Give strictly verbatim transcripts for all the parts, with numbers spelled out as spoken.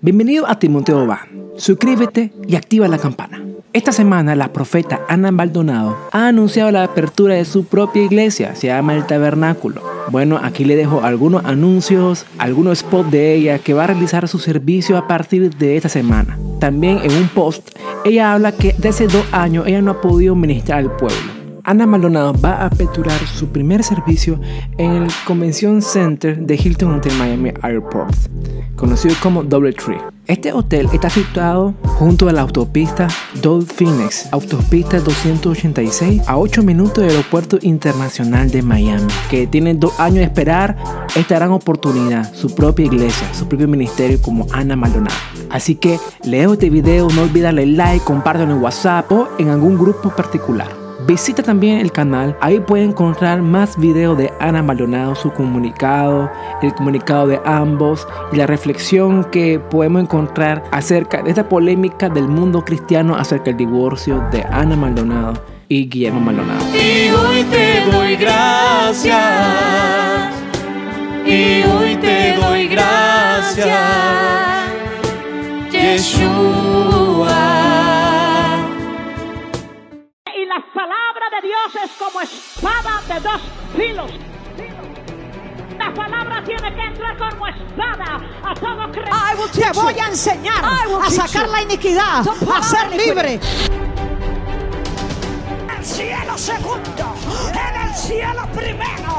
Bienvenido a Timoteo Va. Suscríbete y activa la campana. Esta semana la profeta Ana Maldonado ha anunciado la apertura de su propia iglesia, se llama El Tabernáculo. Bueno, aquí le dejo algunos anuncios, algunos spots de ella que va a realizar su servicio a partir de esta semana. También en un post, ella habla que desde hace dos años ella no ha podido ministrar al pueblo. Ana Maldonado va a aperturar su primer servicio en el Convention Center de Hilton Hotel Miami Airport, conocido como DoubleTree. Este hotel está situado junto a la autopista Dolphin-X, autopista doscientos ochenta y seis, a ocho minutos del Aeropuerto Internacional de Miami, que tiene dos años de esperar esta gran oportunidad, su propia iglesia, su propio ministerio como Ana Maldonado. Así que le dejo este video, no olvides darle like, compártelo en WhatsApp o en algún grupo particular. Visita también el canal, ahí pueden encontrar más videos de Ana Maldonado, su comunicado, el comunicado de ambos y la reflexión que podemos encontrar acerca de esta polémica del mundo cristiano acerca del divorcio de Ana Maldonado y Guillermo Maldonado. Y hoy te doy gracias, y hoy te doy gracias, Yeshua. La palabra de Dios es como espada de dos filos. La palabra tiene que entrar como espada a todo creyente. Te voy a enseñar a sacar la iniquidad, a ser libre. En el cielo segundo, en el cielo primero,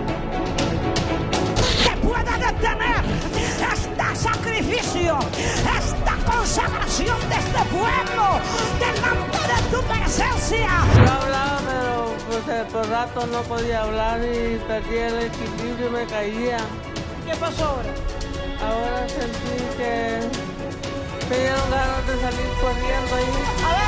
que pueda detener este sacrificio, esta consagración de este pueblo delante de tu presencia. Yo hablaba, pero pues, por rato no podía hablar y perdí el equilibrio y me caía. ¿Qué pasó ahora? Ahora sentí que me dieron ganas de salir corriendo ahí.